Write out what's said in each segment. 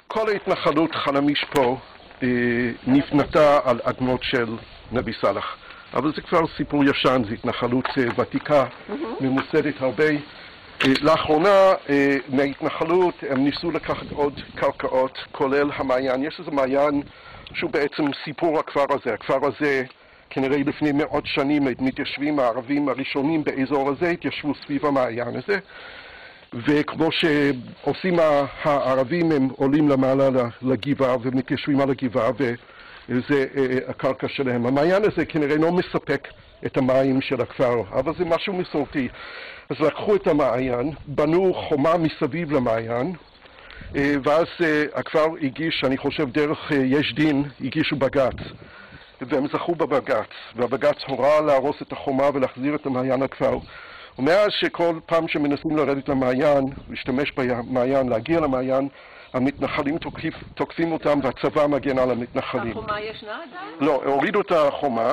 כל ההתנחלות חלמיש פה נפנתה על אדמות של נבי סלאח. אבל זה כבר סיפור ישן, זו התנחלות ותיקה, ממוסדת הרבה. לאחרונה מההתנחלות הם ניסו לקחת עוד קרקעות, כולל המעיין. יש איזה מעיין שהוא בעצם סיפור הכפר הזה. הכפר הזה כנראה לפני מאות שנים מתיישבים הערבים הראשונים באזור הזה, התיישבו סביב המעיין הזה. וכמו שעושים הערבים, הם עולים למעלה לגבעה ומתיישבים על הגבעה, וזה הקרקע שלהם. המעיין הזה כנראה לא מספק את המים של הכפר, אבל זה משהו מסורתי. אז לקחו את המעיין, בנו חומה מסביב למעיין, ואז הכפר הגיש, אני חושב דרך יש דין, הגישו בגץ, והם זכו בבגץ, והבגץ הורה להרוס את החומה ולהחזיר את המעיין לכפר. ומאז שכל פעם שמנסים לרדת למעיין, להשתמש במעיין, להגיע למעיין, המתנחלים תוקפים אותם והצבא מגן על המתנחלים. החומה ישנה עדיין? לא, הורידו את החומה,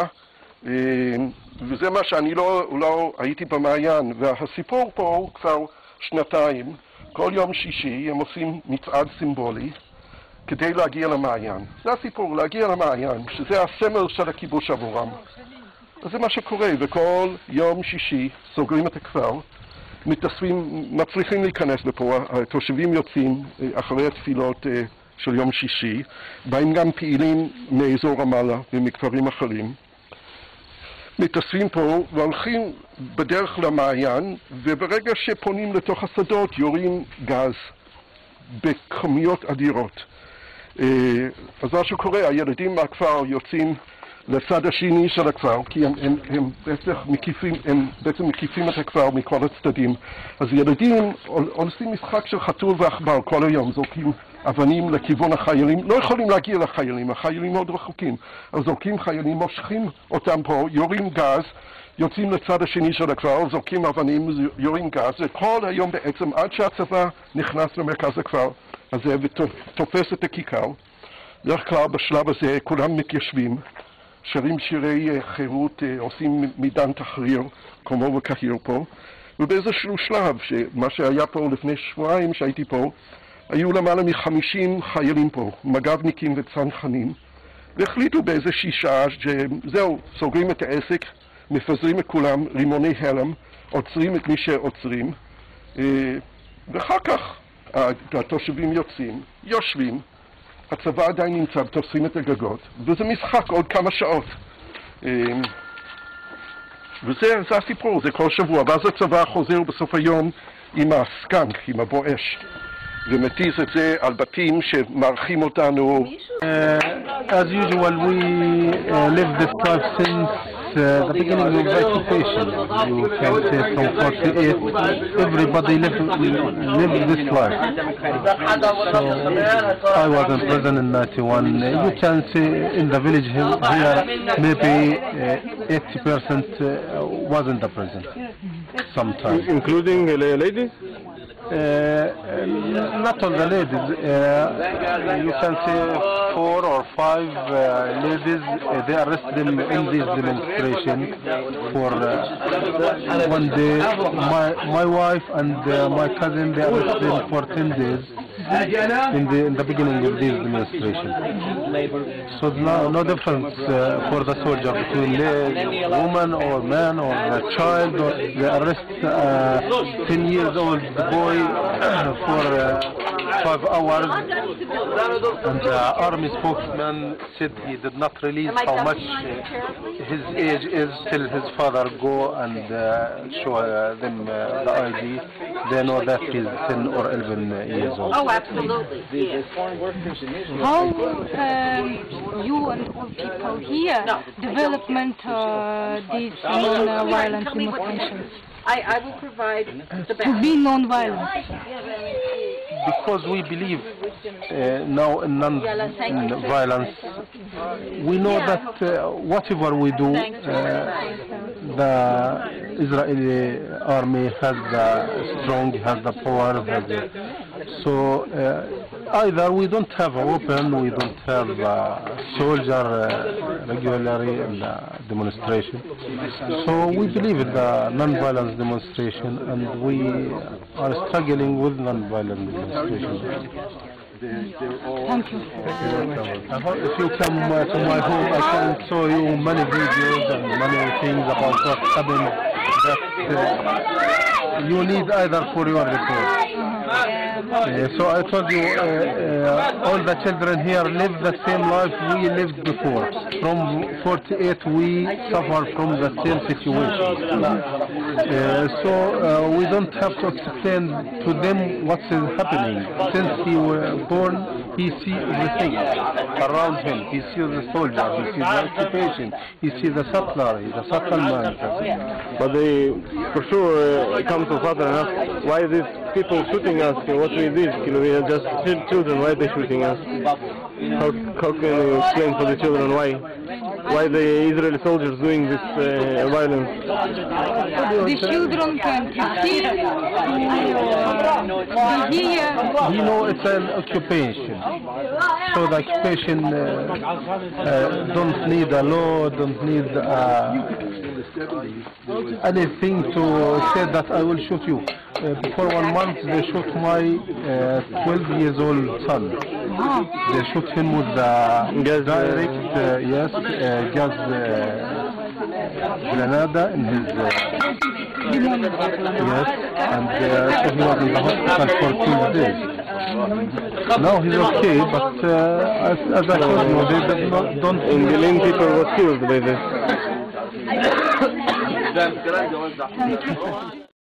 וזה מה שאני לא הייתי במעיין, והסיפור פה הוא כבר שנתיים. כל יום שישי הם עושים מצעד סימבולי כדי להגיע למעיין. זה הסיפור, להגיע למעיין, שזה הסמל של הכיבוש עבורם. אז זה מה שקורה, וכל יום שישי סוגרים את הכפר, מצליחים להיכנס לפה, התושבים יוצאים אחרי התפילות של יום שישי, באים גם פעילים מאזור רמאללה ומכפרים אחרים, מתאספים פה והולכים בדרך למעיין, וברגע שפונים לתוך השדות יורים גז בכמויות אדירות. אז מה שקורה, הילדים מהכפר יוצאים לצד השני של הכפר, כי הם בעצם מקיפים את הכפר מכל הצדדים. אז ילדים עושים משחק של חתול ועכבר כל היום, זורקים אבנים לכיוון החיילים, לא יכולים להגיע לחיילים, החיילים מאוד רחוקים, אז זורקים חיילים, מושכים אותם פה, יורים גז, יוצאים לצד השני של הכפר, זורקים אבנים, יורים גז, וכל היום בעצם עד שהצבא נכנס למרכז הכפר הזה ותופס את הכיכר. בדרך כלל בשלב הזה כולם מתיישבים, שרים שירי חירות, עושים מידן תחריר, כמו בקהיר פה, ובאיזשהו שלב, מה שהיה פה לפני שבועיים שהייתי פה, היו למעלה מ-50 חיילים פה, מג"בניקים וצנחנים, והחליטו באיזושהי שעה שזהו, סוגרים את העסק, מפזרים את כולם, רימוני הלם, עוצרים את מי שעוצרים, ואחר כך התושבים יוצאים, יושבים, הצבא עדיין נמצא, תופסים את הגגות, וזה משחק עוד כמה שעות. וזה הסיפור, זה כל שבוע, ואז הצבא חוזר בסוף היום עם הסקנק, עם הבואש, ומטיס את זה על בתים שמארחים אותנו. As usual, we live this life since the beginning of occupation. You can say from 48, everybody lived this life. So I was in prison in 91. You can say in the village here, maybe 80% was in the prison sometimes. Including ladies? Not all the ladies. You can say 4 or 5 ladies. They arrested them in this demonstration for one day. My wife and my cousin, they arrested them for 10 days in the beginning of this demonstration. So no difference for the soldier between woman or man or a child. Or they arrest 10 years old boy for 5 hours, and the army spokesman said he did not release how much his age is till his father go and show them the ID. They know that he's 10 or 11 years old. Oh, absolutely. Yes. How you and all people here development these non-violent demonstrations? I will provide the best. To be non-violent. Because we believe now in non-violence, we know that whatever we do, the Israeli army has the strong, has the power, so either we don't have a weapon, we don't have a soldier regularly in the demonstration. So we believe in the non-violence demonstration, and we are struggling with non-violent demonstration. They're all. Thank you. If you come to my home, I can show you many videos and many things about what happened that you need either for your report. So I told you, all the children here live the same life we lived before. From 48 we suffer from the same situation. So we don't have to explain to them what is happening. Since he was born, he sees everything around him. He sees the soldier, he sees the occupation, he sees the settler, the settlement. But they, for sure, come to father and ask, why these people shooting us? What we did? We are just children. Why are they shooting us? How can you explain for the children why the Israeli soldiers doing this violence? The children can see, hear. You know, it's an occupation. So the occupation don't need a law, don't need anything to say that I will shoot you. Before 1 month, they shot my 12 years old son. They shot him with the direct, gas granada in his yes, and so he was in the hospital for 2 days. Now he's okay, but as I told you, they don't. In Berlin, people were killed by this.